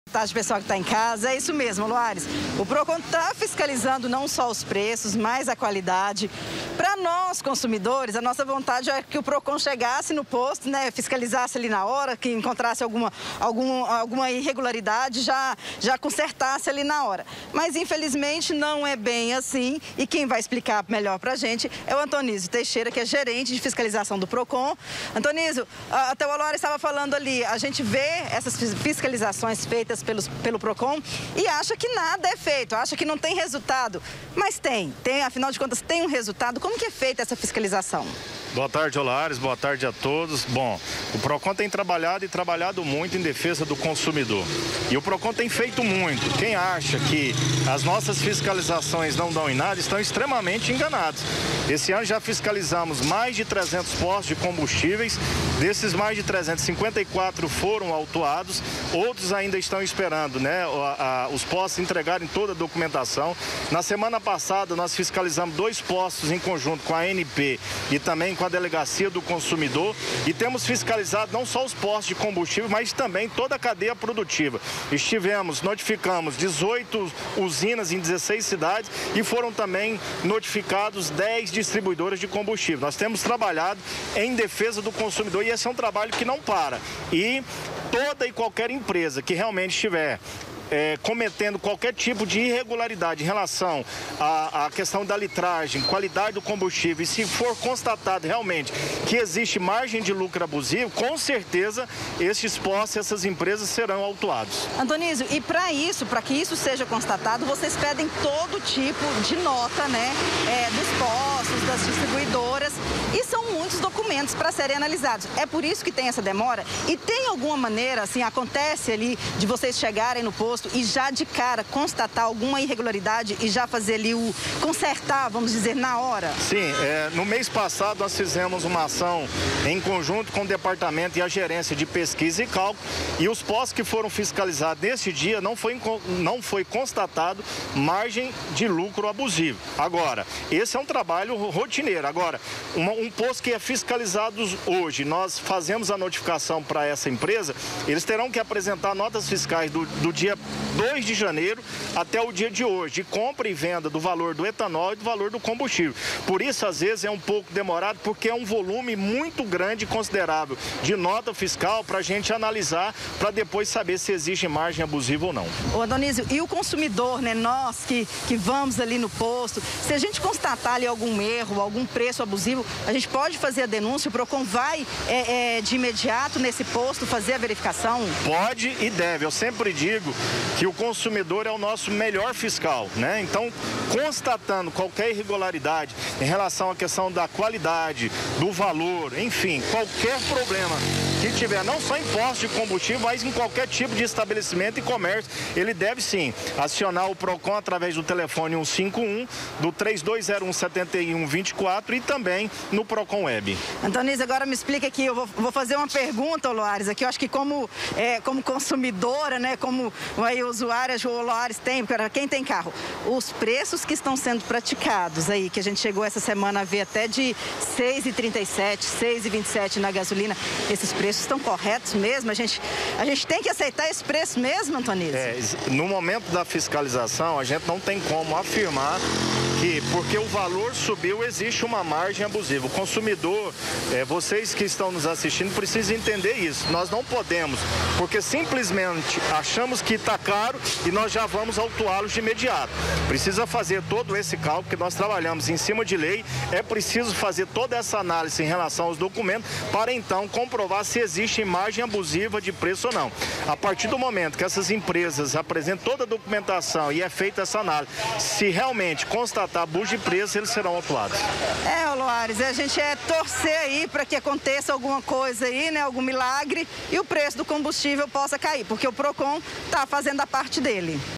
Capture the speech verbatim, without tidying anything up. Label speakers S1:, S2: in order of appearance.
S1: Boa tarde, pessoal que está em casa. É isso mesmo, Loares. O Procon está fiscalizando não só os preços, mas a qualidade. Para nós, consumidores, a nossa vontade é que o Procon chegasse no posto, né, fiscalizasse ali na hora, que encontrasse alguma, algum, alguma irregularidade, já, já consertasse ali na hora. Mas, infelizmente, não é bem assim. E quem vai explicar melhor para a gente é o Antonísio Teixeira, que é gerente de fiscalização do Procon. Antonísio, até o Loares estava falando ali, a gente vê essas fiscalizações feitas Pelos, pelo Procon e acha que nada é feito, acha que não tem resultado. Mas tem, tem, afinal de contas, tem um resultado. Como que é feita essa fiscalização?
S2: Boa tarde, Olares, boa tarde a todos. Bom, o Procon tem trabalhado e trabalhado muito em defesa do consumidor. E o Procon tem feito muito. Quem acha que as nossas fiscalizações não dão em nada, estão extremamente enganados. Esse ano já fiscalizamos mais de trezentos postos de combustíveis. Desses mais de trezentos, cinquenta e quatro foram autuados. Outros ainda estão esperando, né, a, a, os postos entregarem toda a documentação. Na semana passada, nós fiscalizamos dois postos em conjunto com a A N P e também com a Delegacia do Consumidor, e temos fiscalizado não só os postos de combustível, mas também toda a cadeia produtiva. Estivemos, notificamos dezoito usinas em dezesseis cidades e foram também notificados dez distribuidoras de combustível. Nós temos trabalhado em defesa do consumidor e esse é um trabalho que não para. E toda e qualquer empresa que realmente estiver É, cometendo qualquer tipo de irregularidade em relação à, à questão da litragem, qualidade do combustível, e se for constatado realmente que existe margem de lucro abusivo, com certeza esses postos, essas empresas serão autuados.
S1: Antonísio, e para isso, para que isso seja constatado, vocês pedem todo tipo de nota, né, é, dos postos, das distribuidoras, e são muitos documentos para serem analisados. É por isso que tem essa demora? E tem alguma maneira, assim, acontece ali de vocês chegarem no posto e já de cara constatar alguma irregularidade e já fazer ali o consertar, vamos dizer, na hora?
S2: Sim, é, no mês passado nós fizemos uma ação em conjunto com o departamento e a gerência de pesquisa e cálculo, e os postos que foram fiscalizados nesse dia não foi, não foi constatado margem de lucro abusivo. Agora, esse é um trabalho rotineiro. Agora, uma, um posto que é fiscalizado hoje, nós fazemos a notificação para essa empresa, eles terão que apresentar notas fiscais do, do dia dois de janeiro até o dia de hoje, de compra e venda do valor do etanol e do valor do combustível. Por isso, às vezes, é um pouco demorado, porque é um volume muito grande e considerável de nota fiscal para a gente analisar, para depois saber se existe margem abusiva ou não.
S1: Ô, Adonísio, e o consumidor, né, nós que, que vamos ali no posto, se a gente constatar ali algum erro, algum preço abusivo, a gente pode fazer a denúncia, o Procon vai é, é, de imediato nesse posto fazer a verificação?
S2: Pode e deve. Eu sempre digo que o consumidor é o nosso melhor fiscal, né? Então, constatando qualquer irregularidade em relação à questão da qualidade, do valor, enfim, qualquer problema que tiver, não só em postos de combustível, mas em qualquer tipo de estabelecimento e comércio, ele deve sim acionar o Procon através do telefone cento e cinquenta e um, do três dois zero um, sete um dois quatro e também no Procon Web.
S1: Antonísio, agora me explica aqui, eu vou, vou fazer uma pergunta, Loares, aqui eu acho que como, é, como consumidora, né, como aí, usuária, o Loares tem, para quem tem carro, os preços que estão sendo praticados aí, que a gente chegou essa semana a ver até de seis e trinta e sete, seis e vinte e sete na gasolina, esses preços estão corretos mesmo? A gente, a gente tem que aceitar esse preço mesmo, Antonísio?
S2: É, no momento da fiscalização, a gente não tem como afirmar que, porque o valor subiu, existe uma margem abusiva. O consumidor, é, vocês que estão nos assistindo, precisam entender isso. Nós não podemos, porque simplesmente achamos que está caro e nós já vamos autuá-los de imediato. Precisa fazer todo esse cálculo, porque nós trabalhamos em cima de lei, é preciso fazer toda essa análise em relação aos documentos para então comprovar se existe margem abusiva de preço ou não. A partir do momento que essas empresas apresentam toda a documentação e é feita essa análise, se realmente constatar abuso de preço, eles serão autuados.
S1: É, Loares, a gente é torcer aí para que aconteça alguma coisa aí, né, algum milagre, e o preço do combustível possa cair, porque o Procon está fazendo a parte dele.